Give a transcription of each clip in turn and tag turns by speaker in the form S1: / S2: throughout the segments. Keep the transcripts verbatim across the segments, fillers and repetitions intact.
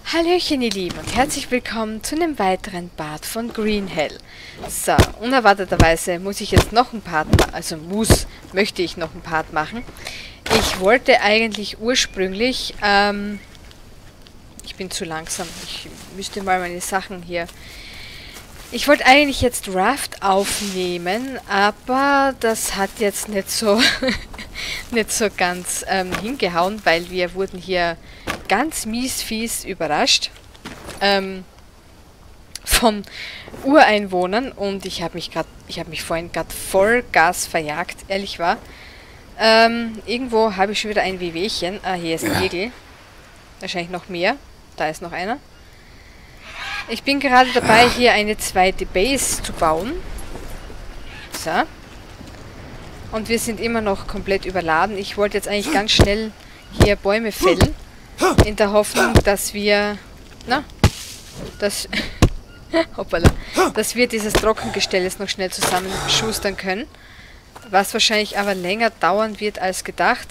S1: Hallöchen ihr Lieben und herzlich willkommen zu einem weiteren Part von Greenhell. So, unerwarteterweise muss ich jetzt noch einen Part machen, also muss, möchte ich noch einen Part machen. Ich wollte eigentlich ursprünglich, ähm, ich bin zu langsam, ich müsste mal meine Sachen hier... Ich wollte eigentlich jetzt Raft aufnehmen, aber das hat jetzt nicht so, nicht so ganz ähm, hingehauen, weil wir wurden hier ganz mies fies überrascht ähm, von Ureinwohnern und ich habe mich gerade, ich habe mich vorhin gerade voll Gas verjagt, ehrlich war. Ähm, irgendwo habe ich schon wieder ein Wehwehchen. Ah, hier ist ein Igel. Wahrscheinlich noch mehr. Da ist noch einer. Ich bin gerade dabei, hier eine zweite Base zu bauen. So. Und wir sind immer noch komplett überladen. Ich wollte jetzt eigentlich ganz schnell hier Bäume fällen. In der Hoffnung, dass wir... Na? Dass... hoppala. Dass wir dieses Trockengestell jetzt noch schnell zusammenschustern können. Was wahrscheinlich aber länger dauern wird als gedacht.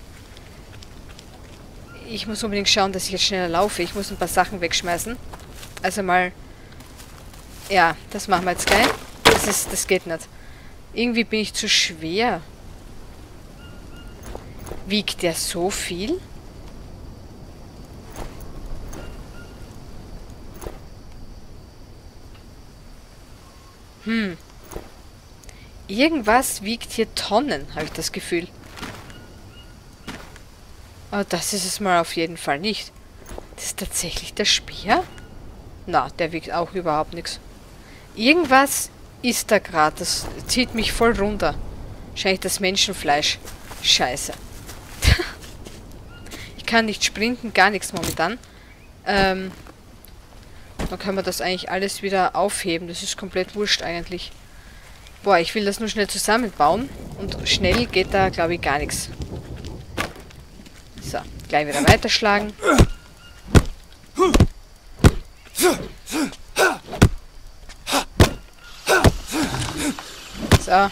S1: Ich muss unbedingt schauen, dass ich jetzt schneller laufe. Ich muss ein paar Sachen wegschmeißen. Also mal... Ja, das machen wir jetzt gleich. Das ist, das geht nicht. Irgendwie bin ich zu schwer. Wiegt der so viel? Hm. Irgendwas wiegt hier Tonnen, habe ich das Gefühl. Aber das ist es mal auf jeden Fall nicht. Das ist tatsächlich der Speer? Na, der wiegt auch überhaupt nichts. Irgendwas ist da gerade. Das zieht mich voll runter. Wahrscheinlich das Menschenfleisch. Scheiße. Ich kann nicht sprinten, gar nichts momentan. Ähm, dann können wir das eigentlich alles wieder aufheben. Das ist komplett wurscht eigentlich. Boah, ich will das nur schnell zusammenbauen. Und schnell geht da, glaube ich, gar nichts. So, gleich wieder weiterschlagen. So.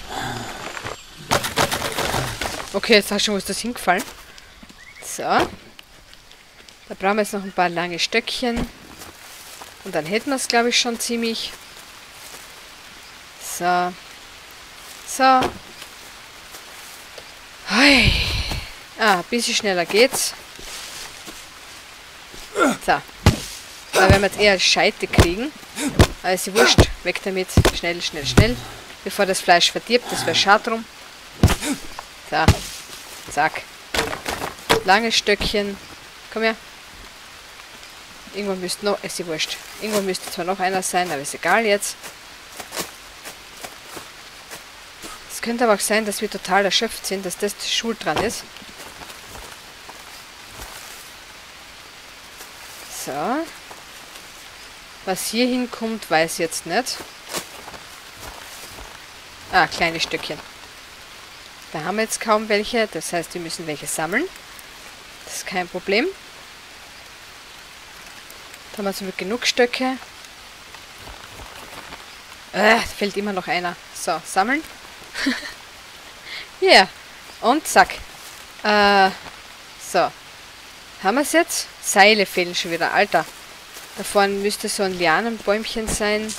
S1: Okay, jetzt hast du schon, wo ist das hingefallen? So. Da brauchen wir jetzt noch ein paar lange Stöckchen. Und dann hätten wir es, glaube ich, schon ziemlich. So. So. Hui. Ah, ein bisschen schneller geht's. So. Da werden wir jetzt eher Scheite kriegen. Also wurscht. Weg damit. Schnell, schnell, schnell. Bevor das Fleisch verdirbt. Das wäre schade drum. So. Zack. Langes Stöckchen. Komm her. Irgendwo müsste noch... Ist ja wurscht. Irgendwo müsste zwar noch einer sein, aber ist egal jetzt. Es könnte aber auch sein, dass wir total erschöpft sind, dass das schuld dran ist. So. Was hier hinkommt, weiß ich jetzt nicht. Ah, kleine Stückchen. Da haben wir jetzt kaum welche, das heißt, wir müssen welche sammeln. Das ist kein Problem. Da haben wir zum Glück genug Stöcke. Äh, fehlt immer noch einer. So, sammeln. Ja, yeah. Und zack. Äh, so. Haben wir es jetzt? Seile fehlen schon wieder. Alter. Da vorne müsste so ein Lianenbäumchen sein.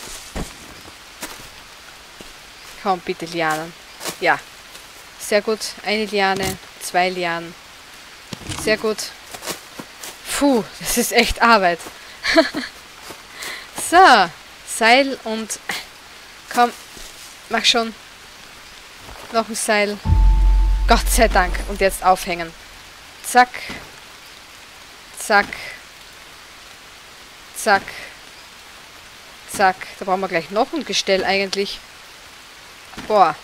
S1: Komm, bitte Lianen. Ja. Sehr gut. Eine Liane, zwei Lianen. Sehr gut. Puh, das ist echt Arbeit. So. Seil und... Komm, mach schon. Noch ein Seil. Gott sei Dank. Und jetzt aufhängen. Zack. Zack. Zack. Zack. Da brauchen wir gleich noch ein Gestell eigentlich. Boah.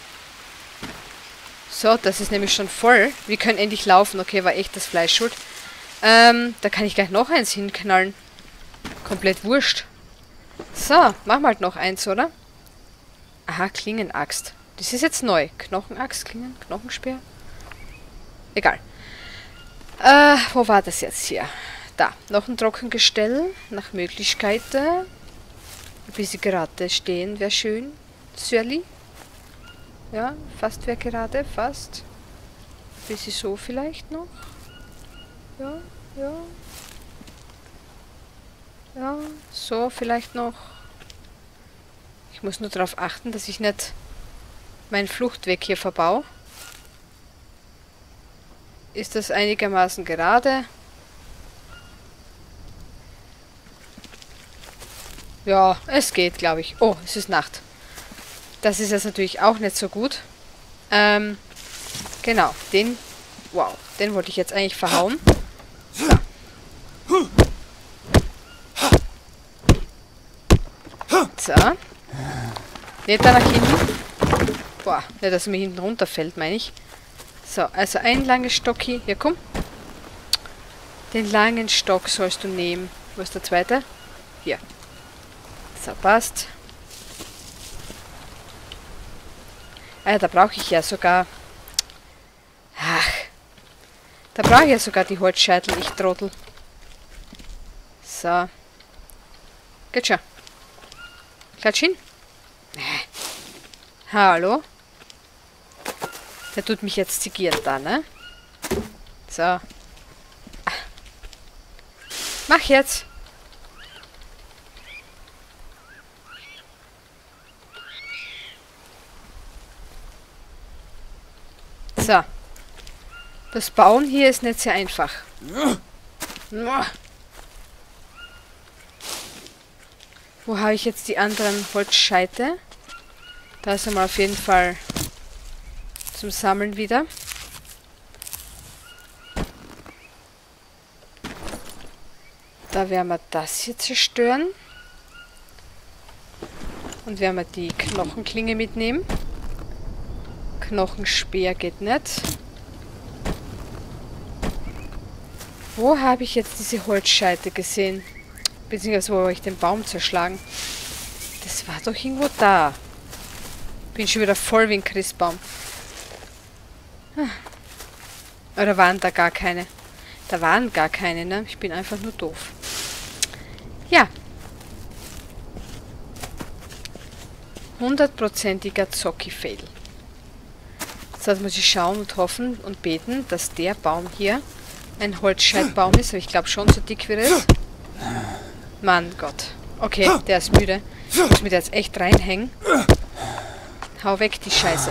S1: So, das ist nämlich schon voll. Wir können endlich laufen. Okay, war echt das Fleisch schuld. Ähm, da kann ich gleich noch eins hinknallen. Komplett wurscht. So, machen wir halt noch eins, oder? Aha, Klingenaxt. Das ist jetzt neu. Knochenaxt, Klingen, Knochenspeer. Egal. Äh, wo war das jetzt hier? Da, noch ein Trockengestell. Nach Möglichkeiten. Ein bisschen gerade stehen wäre schön. Sörli. Ja, fast wäre gerade, fast. Ein bisschen so vielleicht noch. Ja, ja. Ja, so vielleicht noch. Ich muss nur darauf achten, dass ich nicht meinen Fluchtweg hier verbau. Ist das einigermaßen gerade? Ja, es geht, glaube ich. Oh, es ist Nacht. Das ist jetzt natürlich auch nicht so gut. Ähm, genau, den... Wow, den wollte ich jetzt eigentlich verhauen. So. So. Nicht da nach hinten. Boah, nicht, dass er mir hinten runterfällt, meine ich. So, also ein langes Stocki. Ja, komm. Den langen Stock sollst du nehmen. Wo ist der zweite? Hier. So, passt. Ah ja, da brauche ich ja sogar... Ach. Da brauche ich ja sogar die Holzscheitel, ich Trottel. So. Geht schon. Klatsch hin. Hallo? Der tut mich jetzt zigieren da, ne? So. Mach jetzt. So. Das Bauen hier ist nicht sehr einfach. Wo habe ich jetzt die anderen Holzscheite? Da ist einmal auf jeden Fall zum Sammeln wieder. Da werden wir das hier zerstören. Und werden wir die Knochenklinge mitnehmen. Knochenspeer geht nicht. Wo habe ich jetzt diese Holzscheite gesehen? Beziehungsweise wo habe ich den Baum zerschlagen? Das war doch irgendwo da. Bin schon wieder voll wie ein Christbaum. Oder waren da gar keine? Da waren gar keine, ne? Ich bin einfach nur doof. Ja. hundertprozentiger Zocki-Fail. So, jetzt muss ich schauen und hoffen und beten, dass der Baum hier ein Holzscheitbaum ist. Aber ich glaube schon, so dick wie das. Mann Gott. Okay, der ist müde. Ich muss mir da jetzt echt reinhängen. Hau weg, die Scheiße.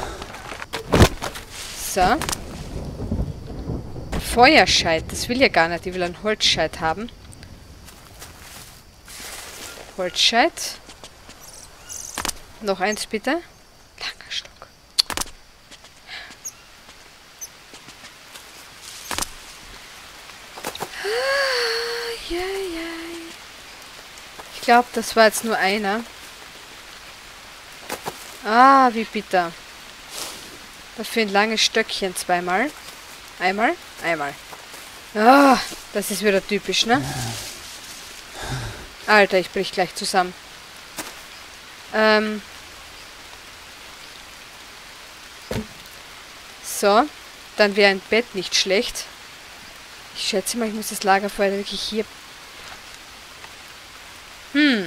S1: So. Feuerscheit. Das will ja gar nicht. Ich will einen Holzscheit haben. Holzscheit. Noch eins bitte. Langer Stock. Ich glaube, das war jetzt nur einer. Ah, wie bitter. Dafür ein langes Stöckchen zweimal. Einmal, einmal. Ah, das ist wieder typisch, ne? Alter, ich brich gleich zusammen. Ähm. So, dann wäre ein Bett nicht schlecht. Ich schätze mal, ich muss das Lagerfeuer wirklich hier... Hm.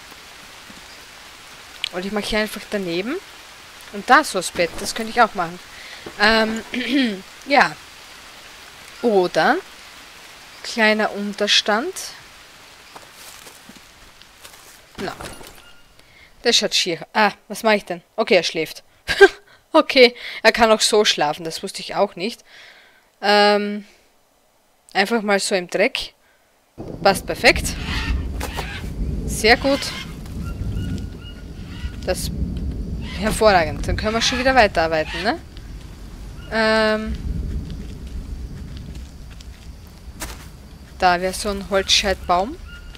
S1: Und ich mache hier einfach daneben. Und da so das Bett. Das könnte ich auch machen. Ähm, ja. Oder kleiner Unterstand. Na. Das schaut schier. Ah, was mache ich denn? Okay, er schläft. Okay, er kann auch so schlafen. Das wusste ich auch nicht. Ähm, einfach mal so im Dreck. Passt perfekt. Sehr gut. Das hervorragend. Dann können wir schon wieder weiterarbeiten, ne? Ähm, da wäre so ein Holzscheitbaum.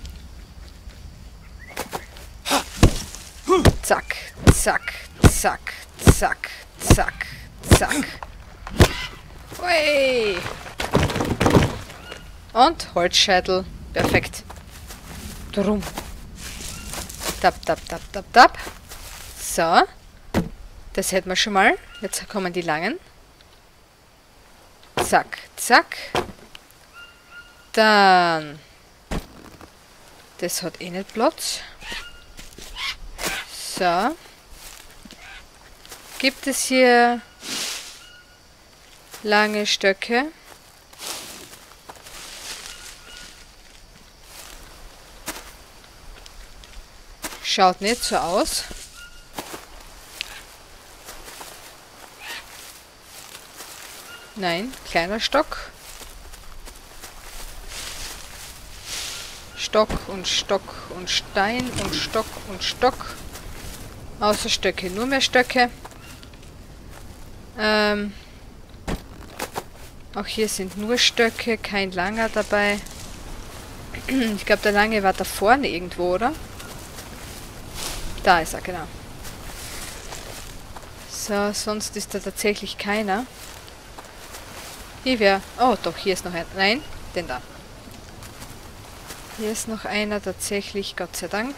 S1: Zack, zack, zack, zack, zack, zack. Ui. Und Holzscheitel. Perfekt. Drum. Tap, tap, tap, tap, tap. So. Das hätten wir schon mal. Jetzt kommen die langen. Zack, zack. Dann. Das hat eh nicht Platz. So. Gibt es hier lange Stöcke? Schaut nicht so aus. Nein, kleiner Stock. Stock und Stock und Stein und Stock und Stock. Außer Stöcke, nur mehr Stöcke. Ähm, auch hier sind nur Stöcke, kein langer dabei. Ich glaube, der lange war da vorne irgendwo, oder? Da ist er, genau. So, sonst ist da tatsächlich keiner. Hier wäre... Oh, doch, hier ist noch ein... Nein, den da. Hier ist noch einer tatsächlich, Gott sei Dank.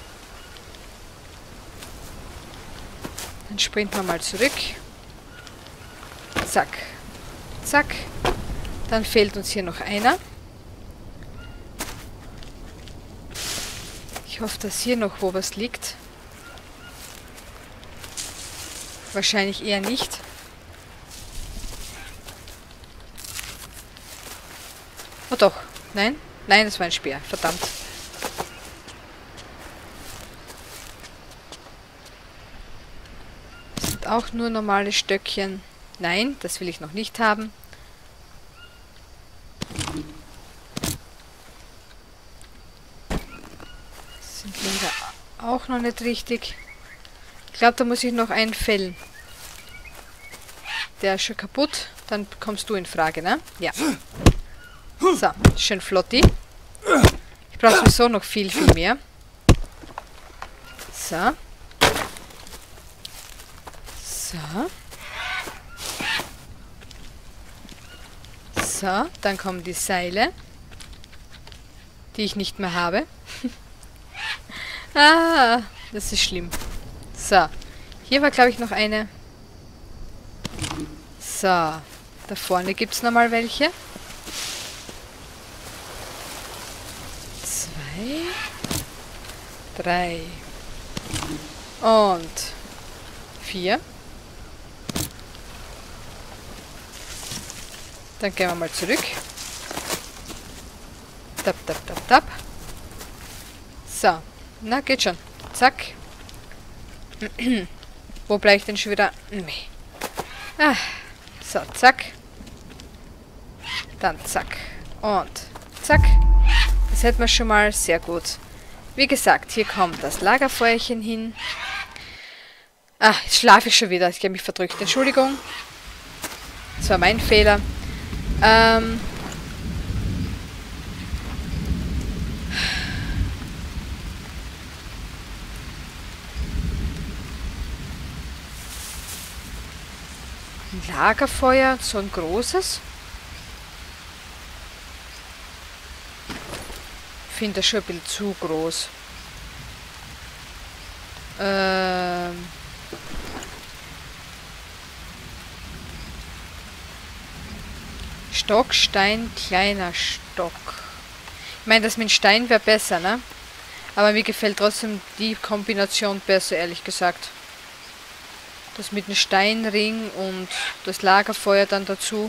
S1: Dann sprinten wir mal zurück. Zack. Zack. Dann fehlt uns hier noch einer. Ich hoffe, dass hier noch wo was liegt. Wahrscheinlich eher nicht. Oh doch. Nein? Nein, das war ein Speer. Verdammt. Das sind auch nur normale Stöckchen. Nein, das will ich noch nicht haben. Das sind Leder auch noch nicht richtig. Ich glaube, da muss ich noch einen fällen. Der ist schon kaputt. Dann kommst du in Frage, ne? Ja. So, schön flotti. Ich brauche sowieso noch viel, viel mehr. So. So. So, dann kommen die Seile, die ich nicht mehr habe. Ah, das ist schlimm. So, hier war, glaube ich, noch eine. So, da vorne gibt es nochmal welche. Zwei, drei und vier. Dann gehen wir mal zurück. Tap, tap, tap, tap. So, na, geht schon. Zack. Wo bleibe ich denn schon wieder? Nee. Ah, so, zack. Dann zack. Und zack. Das hätten wir schon mal sehr gut. Wie gesagt, hier kommt das Lagerfeuerchen hin. Ah, jetzt schlafe ich schon wieder. Ich habe mich verdrückt. Entschuldigung. Das war mein Fehler. Ähm... Ein Lagerfeuer, so ein großes. Ich finde das schon ein bisschen zu groß. Ähm... Stock, Stein, kleiner Stock. Ich meine, das mit Stein wäre besser, ne? Aber mir gefällt trotzdem die Kombination besser, ehrlich gesagt. Das mit dem Steinring und das Lagerfeuer dann dazu.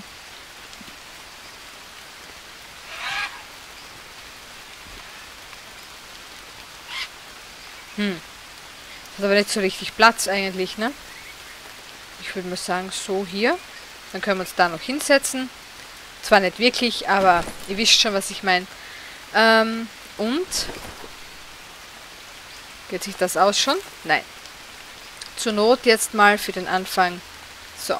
S1: Hm. Hat aber nicht so richtig Platz eigentlich, ne? Ich würde mal sagen, so hier. Dann können wir uns da noch hinsetzen. Zwar nicht wirklich, aber ihr wisst schon, was ich meine. Ähm, und? Geht sich das aus schon? Nein. Zur Not jetzt mal für den Anfang. So.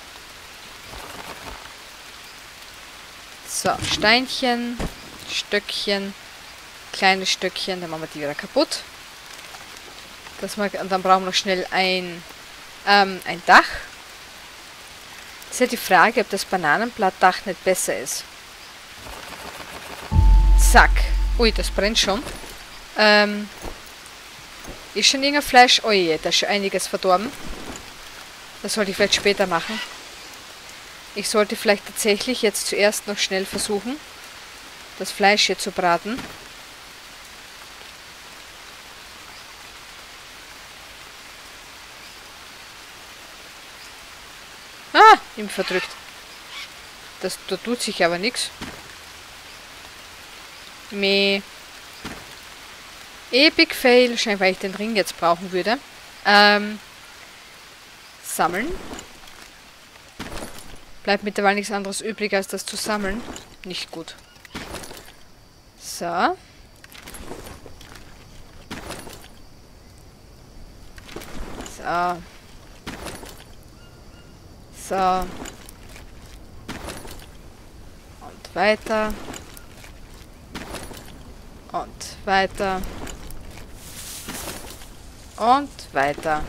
S1: So, Steinchen, Stöckchen, kleine Stöckchen, dann machen wir die wieder kaputt. Das mal, und dann brauchen wir noch schnell ein, ähm, ein Dach. Das ist ja die Frage, ob das Bananenblattdach nicht besser ist. Zack. Ui, das brennt schon. Ähm, ist schon irgendein Fleisch? Oh je, da ist schon einiges verdorben. Das sollte ich vielleicht später machen. Ich sollte vielleicht tatsächlich jetzt zuerst noch schnell versuchen, das Fleisch hier zu braten. Ah, ihm verdrückt. Das, da tut sich aber nichts. Meh. Epic Fail, scheinbar weil ich den Ring jetzt brauchen würde. Ähm, sammeln. Bleibt mittlerweile nichts anderes übrig, als das zu sammeln. Nicht gut. So. So. So. Und weiter. Und weiter. Und weiter.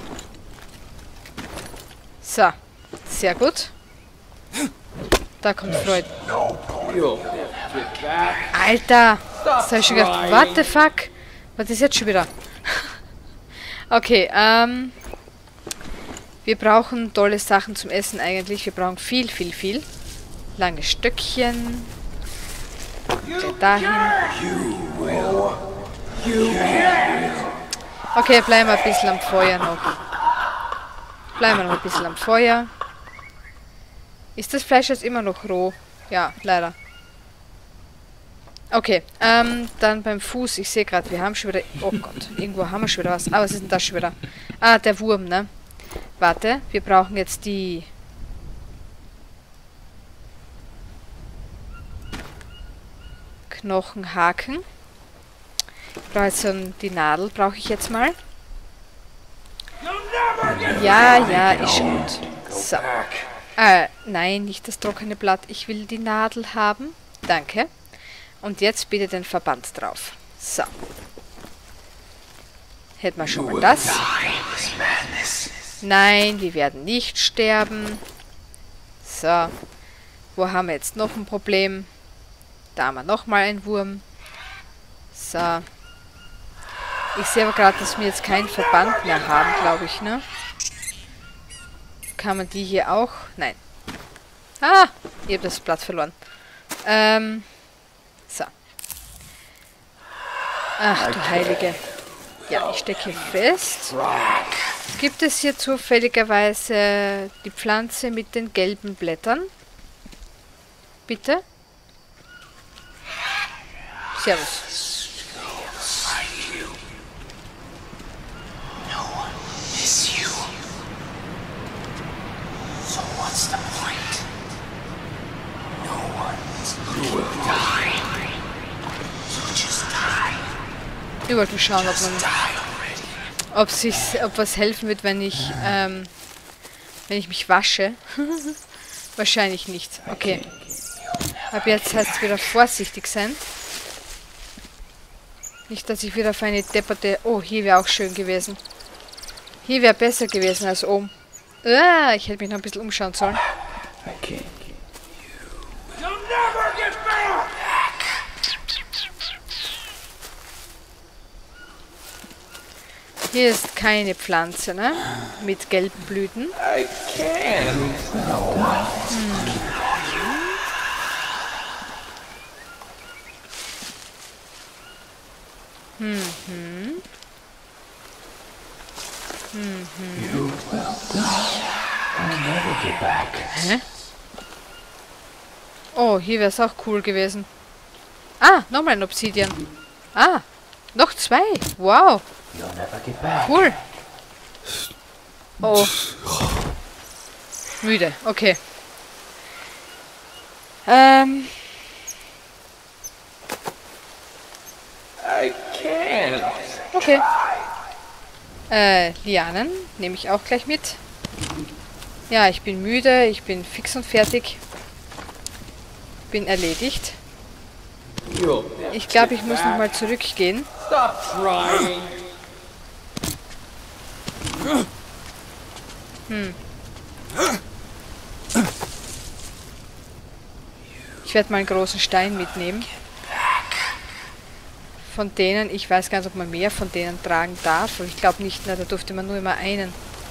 S1: So. Sehr gut. Da kommt Freud. Alter! Das habe ich schon gedacht. What the fuck? Was ist jetzt schon wieder? Okay, ähm... wir brauchen tolle Sachen zum Essen eigentlich. Wir brauchen viel, viel, viel. Lange Stöckchen. Okay, dahin. Okay, bleiben wir ein bisschen am Feuer noch. Bleiben wir noch ein bisschen am Feuer. Ist das Fleisch jetzt immer noch roh? Ja, leider. Okay, ähm, dann beim Fuß. Ich sehe gerade, wir haben schon wieder... Oh Gott, irgendwo haben wir schon wieder was. Ah, was ist denn das schon wieder? Ah, der Wurm, ne? Warte, wir brauchen jetzt die... Knochenhaken. Ich brauche jetzt so die Nadel, brauche ich jetzt mal. Ja, ja, ist schon gut. So. Äh, nein, nicht das trockene Blatt. Ich will die Nadel haben. Danke. Und jetzt bitte den Verband drauf. So. Hätten wir schon mal das. Nein, wir werden nicht sterben. So. Wo haben wir jetzt noch ein Problem? Da haben wir nochmal einen Wurm. So. Ich sehe aber gerade, dass wir jetzt keinen Verband mehr haben, glaube ich, ne? Kann man die hier auch? Nein. Ah! Ich habe das Blatt verloren. Ähm. So. Ach du Heilige. Ja, ich stecke hier fest. Gibt es hier zufälligerweise die Pflanze mit den gelben Blättern? Bitte? Servus. Ich wollte schauen, ob man, ob sich, ob was helfen wird, wenn ich, ähm, wenn ich mich wasche. Wahrscheinlich nicht. Okay. Ab jetzt heißt es wieder vorsichtig sein. Nicht, dass ich wieder auf eine depperte... Oh, hier wäre auch schön gewesen. Hier wäre besser gewesen als oben. Ah, ich hätte mich noch ein bisschen umschauen sollen.
S2: Okay.
S1: Hier ist keine Pflanze, ne? Mit gelben Blüten. Hm. Mhm. Mhm. Hä? Oh, hier wäre es auch cool gewesen. Ah, nochmal ein Obsidian. Ah, noch zwei. Wow. Cool. Oh. Müde, okay. Ähm. Okay. Äh, Lianen nehme ich auch gleich mit. Ja, ich bin müde, ich bin fix und fertig. Bin erledigt. Ich glaube, ich muss nochmal zurückgehen. Hm. Ich werde mal einen großen Stein mitnehmen. Von denen, ich weiß gar nicht, ob man mehr von denen tragen darf, aber ich glaube nicht, na, da durfte man nur immer einen.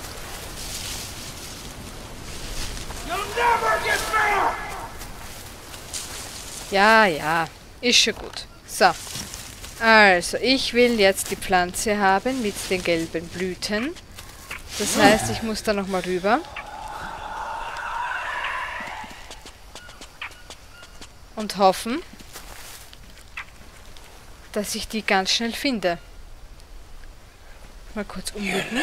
S1: Ja, ja, ist schon gut. So, also ich will jetzt die Pflanze haben mit den gelben Blüten. Das heißt, ich muss da nochmal rüber. Und hoffen, dass ich die ganz schnell finde. Mal kurz umlegen.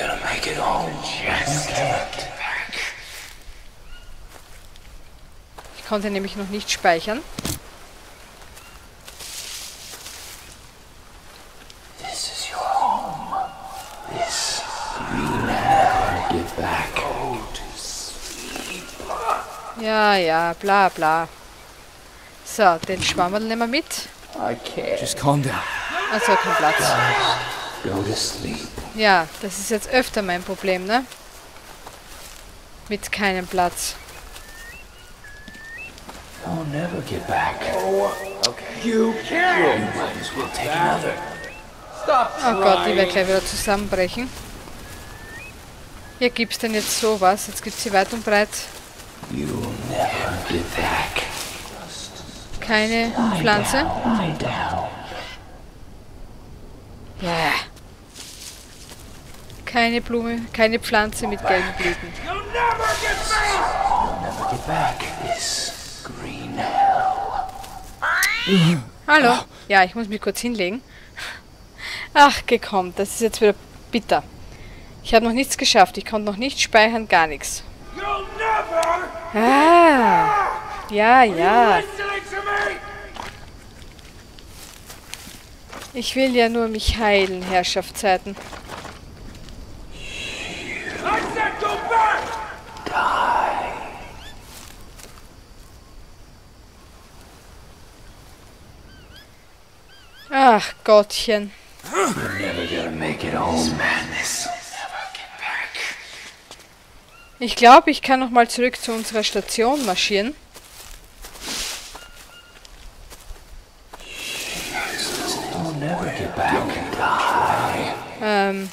S1: Ich konnte nämlich noch nicht speichern. Ja, ja, bla bla. So, den Schwammerl nehmen wir mit.
S2: Just calm down.
S1: Also kein Platz. Ja, das ist jetzt öfter mein Problem, ne? Mit keinem Platz.
S3: I'll never get back. Oh, okay. You can. You might as well take another. Stop
S1: Oh Gott, die wird gleich wieder zusammenbrechen. Hier gibt's denn jetzt sowas. Jetzt gibt's sie weit und breit.
S3: You'll never get back.
S1: Keine Pflanze.
S3: Lie down.
S1: Ja. Keine Blume, keine Pflanze mit gelben Blüten.
S3: You'll never get back. You'll never get back. This green hell.
S1: Hallo. Ja, ich muss mich kurz hinlegen. Ach, gekommen. Das ist jetzt wieder bitter. Ich habe noch nichts geschafft. Ich konnte noch nicht speichern, gar nichts.
S3: You'll never.
S1: Ah. Ja, ja.
S3: Listening to me.
S1: Ich will ja nur mich heilen, Herrschaftszeiten.
S3: I said go back.
S1: Ach, Gottchen.
S3: You're never gonna make it home. Madness. Never get back.
S1: Ich glaube, ich kann noch mal zurück zu unserer Station marschieren.
S3: You'll never get back.
S1: Ähm.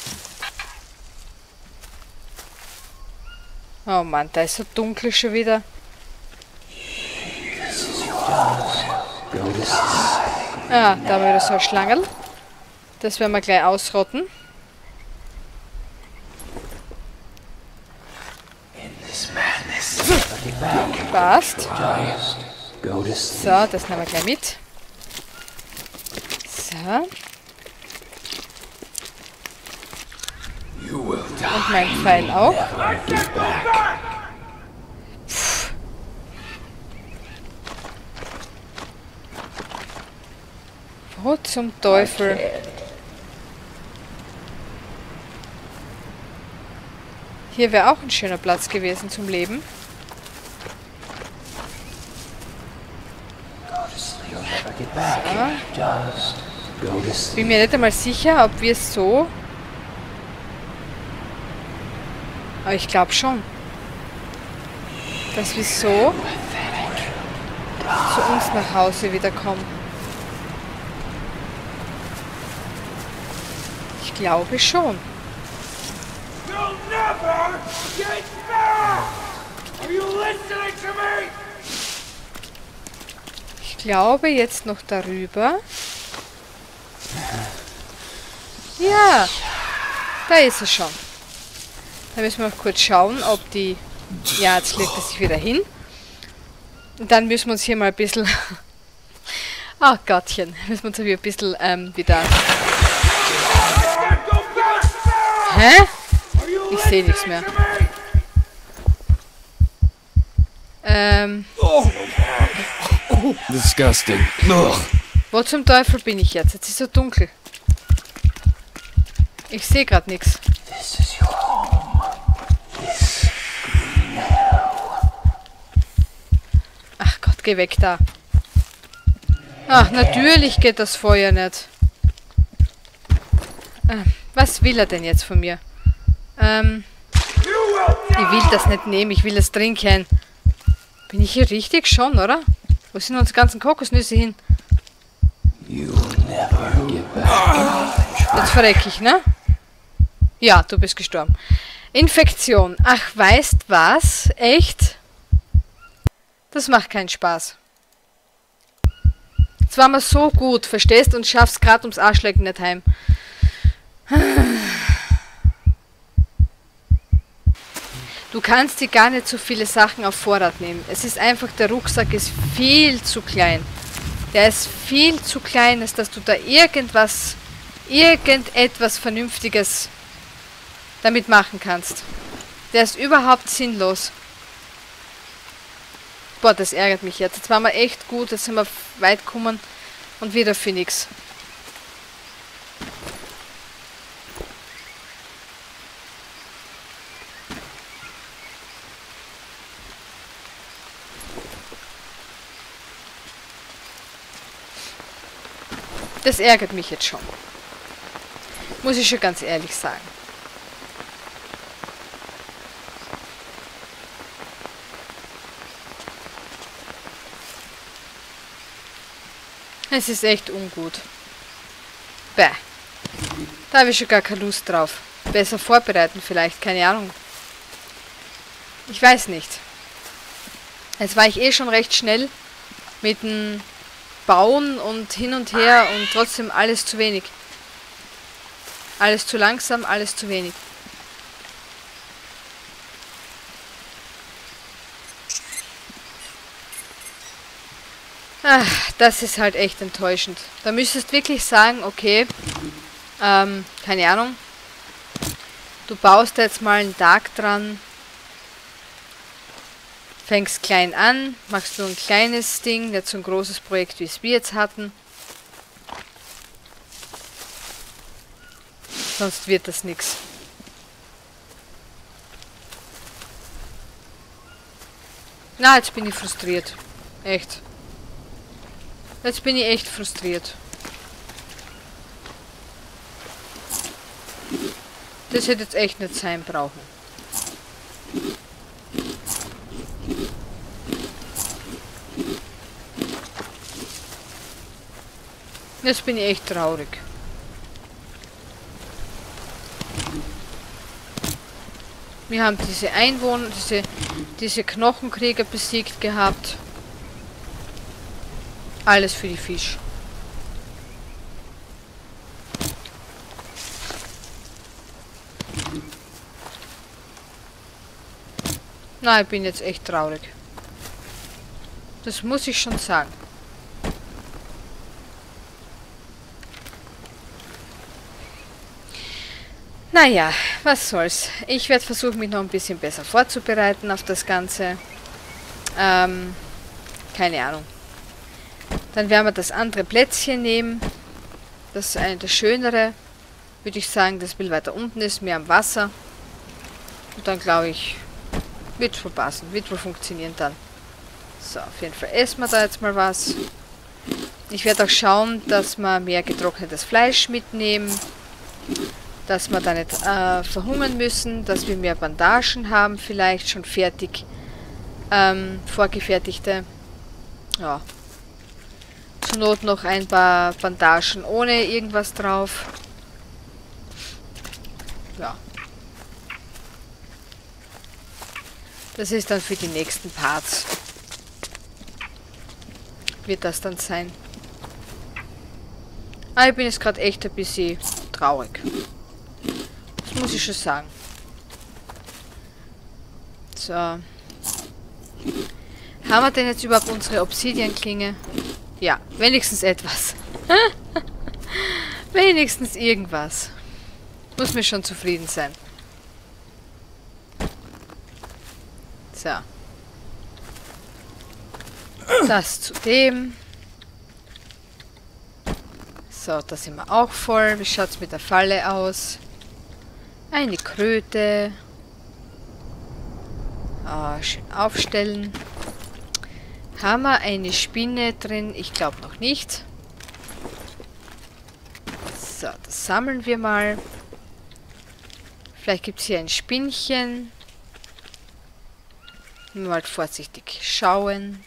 S1: Oh Mann, da ist so dunkel schon wieder.
S3: Go to sleep.
S1: Ah, da haben wir wieder so ein Schlangerl. Das werden wir gleich ausrotten.
S3: In this madness. Never get back.
S1: Passt.
S3: Just go to sleep.
S1: So, das nehmen wir gleich mit. So.
S3: You will die.
S1: Und mein Pfeil auch.
S3: Never get back.
S1: Wo zum Teufel? Hier wäre auch ein schöner Platz gewesen zum Leben.
S3: Go to sleep. You'll never get back. Just go to sleep.
S1: Bin mir nicht einmal sicher, ob wir es so... Aber ich glaube schon. Dass wir so zu uns nach Hause wieder kommen. Ich glaube schon.
S3: You'll never get back. Are you listening to me?
S1: Ich glaube jetzt noch darüber. Ja, da ist es schon. Da müssen wir noch kurz schauen, ob die... Ja, jetzt legt es sich wieder hin. Und dann müssen wir uns hier mal ein bisschen... Ach Gottchen, müssen wir uns hier ein bisschen ähm, wieder... Hä? Ich sehe nichts mehr. Ähm,
S2: Disgusting. Ugh.
S1: wo zum Teufel bin ich jetzt? Jetzt ist es so dunkel. Ich sehe gerade nichts.
S3: This is your home. This green hell.
S1: Ach Gott, geh weg da. Ach, natürlich geht das Feuer nicht. Ähm, was will er denn jetzt von mir? Ähm, ich will das nicht nehmen, ich will es trinken. Bin ich hier richtig schon, oder? Wo sind unsere ganzen Kokosnüsse hin?
S3: You'll never get back.
S1: Jetzt verreck ich, ne? Ja, du bist gestorben. Infektion. Ach, weißt was? Echt? Das macht keinen Spaß. Jetzt waren wir so gut, verstehst? Und schaffst gerade ums Arschlecken nicht heim. Du kannst dir gar nicht so viele Sachen auf Vorrat nehmen. Es ist einfach, der Rucksack ist viel zu klein. Der ist viel zu klein, als dass du da irgendwas irgendetwas Vernünftiges damit machen kannst. Der ist überhaupt sinnlos. Boah, das ärgert mich jetzt. Jetzt waren wir echt gut, jetzt sind wir weit gekommen und wieder für nix. Das ärgert mich jetzt schon. Muss ich schon ganz ehrlich sagen. Es ist echt ungut. Bäh. Da habe ich schon gar keine Lust drauf. Besser vorbereiten vielleicht, keine Ahnung. Ich weiß nicht. Jetzt war ich eh schon recht schnell mit dem Bauen und hin und her und trotzdem alles zu wenig. Alles zu langsam, alles zu wenig. Ach, das ist halt echt enttäuschend. Da müsstest wirklich sagen, okay, ähm, keine Ahnung, du baust da jetzt mal einen Tag dran, fängst klein an, machst nur ein kleines Ding, nicht so ein großes Projekt, wie es wir jetzt hatten. Sonst wird das nichts. Na, jetzt bin ich frustriert. Echt. Jetzt bin ich echt frustriert. Das hätte jetzt echt nicht sein brauchen. Jetzt bin ich echt traurig. Wir haben diese Einwohner, diese, diese Knochenkrieger besiegt gehabt. Alles für die Fisch. Na, ich bin jetzt echt traurig. Das muss ich schon sagen. Naja, was soll's. Ich werde versuchen, mich noch ein bisschen besser vorzubereiten auf das Ganze. Ähm, keine Ahnung. Dann werden wir das andere Plätzchen nehmen. Das ist eine das schönere. Würde ich sagen, das viel weiter unten ist, mehr am Wasser. Und dann glaube ich, wird wohl passen, wird wohl funktionieren dann. So, auf jeden Fall essen wir da jetzt mal was. Ich werde auch schauen, dass wir mehr getrocknetes Fleisch mitnehmen. Dass wir da nicht äh, verhungern müssen, dass wir mehr Bandagen haben, vielleicht schon fertig, ähm, vorgefertigte. Ja. Zur Not noch ein paar Bandagen ohne irgendwas drauf. Ja. Das ist dann für die nächsten Parts. Wird das dann sein. Ah, ich bin jetzt gerade echt ein bisschen traurig. Das muss ich schon sagen. So. Haben wir denn jetzt überhaupt unsere Obsidian-Klinge? Ja, wenigstens etwas. Wenigstens irgendwas. Muss mir schon zufrieden sein. So. Das zu dem. So, da sind wir auch voll. Wie schaut es mit der Falle aus? Eine Kröte. Ah, schön aufstellen. Haben wir eine Spinne drin? Ich glaube noch nicht. So, das sammeln wir mal. Vielleicht gibt es hier ein Spinnchen. Mal vorsichtig schauen.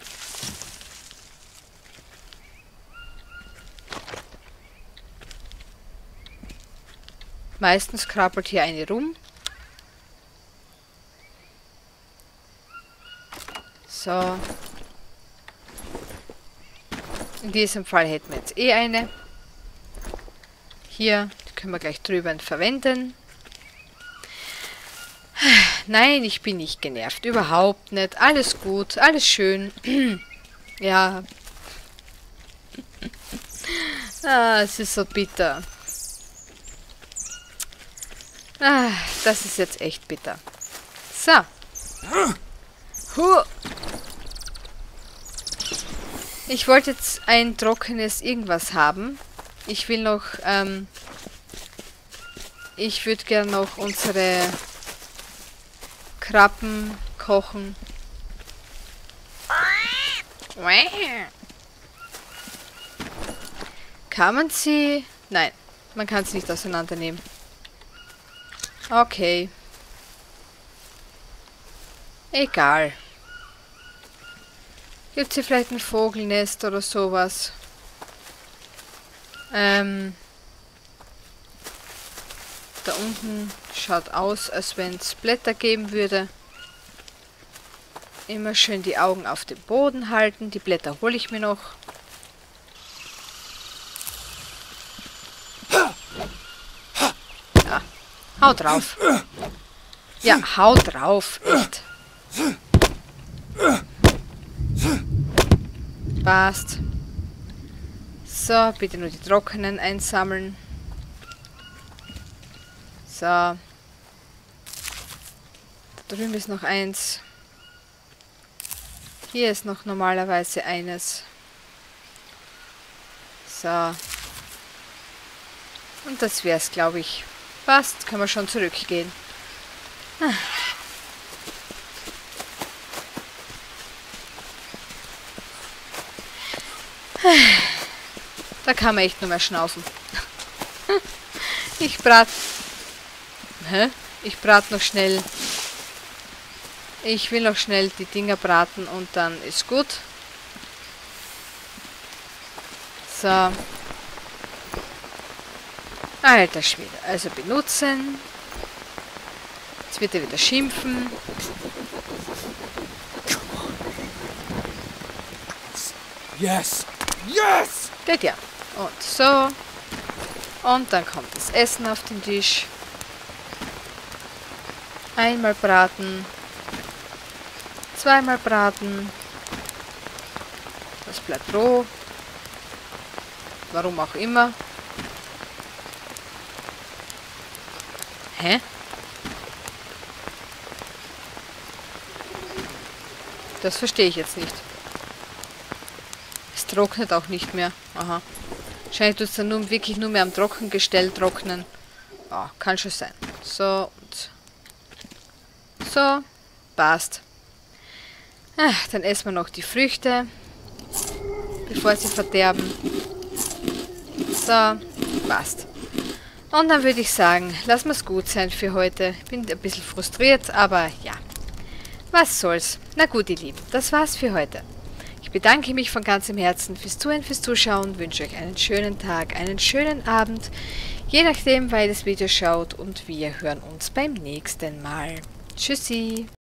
S1: Meistens krabbelt hier eine rum. So. In diesem Fall hätten wir jetzt eh eine. Hier, die können wir gleich drüber verwenden. Nein, ich bin nicht genervt. Überhaupt nicht. Alles gut, alles schön. Ja. Ah, es ist so bitter. Ah, das ist jetzt echt bitter. So. Huh. Ich wollte jetzt ein trockenes irgendwas haben. Ich will noch, ähm... Ich würde gerne noch unsere Krabben kochen. Kann man sie... Nein, man kann sie nicht auseinandernehmen. Okay. Egal. Gibt es hier vielleicht ein Vogelnest oder sowas? Ähm... Da unten schaut aus, als wenn es Blätter geben würde. Immer schön die Augen auf dem Boden halten. Die Blätter hole ich mir noch. Ja, hau drauf. Ja, hau drauf. Echt. Passt. So, bitte nur die trockenen einsammeln. So. Da drüben ist noch eins. Hier ist noch normalerweise eines. So. Und das wäre es, glaube ich. Passt, können wir schon zurückgehen. Ah. Da kann man echt nur mehr schnaufen. Ich brat... Hä? Ich brat noch schnell... Ich will noch schnell die Dinger braten und dann ist gut. So. Alter Schwede. Also benutzen. Jetzt wird er wieder schimpfen.
S2: Yes! Yes!
S1: Geht ja. Und so. Und dann kommt das Essen auf den Tisch. Einmal braten. Zweimal braten. Das bleibt roh. Warum auch immer. Hä? Das verstehe ich jetzt nicht. Es trocknet auch nicht mehr. Aha. Wahrscheinlich tut es dann nur, wirklich nur mehr am Trockengestell trocknen. Oh, kann schon sein. So und so. Passt. Ach, dann essen wir noch die Früchte, bevor sie verderben. So, passt. Und dann würde ich sagen, lassen wir es gut sein für heute. Bin ein bisschen frustriert, aber ja. Was soll's. Na gut, ihr Lieben, das war's für heute. Ich bedanke mich von ganzem Herzen fürs Zuhören, fürs Zuschauen, wünsche euch einen schönen Tag, einen schönen Abend, je nachdem, weil ihr das Video schaut, und wir hören uns beim nächsten Mal. Tschüssi!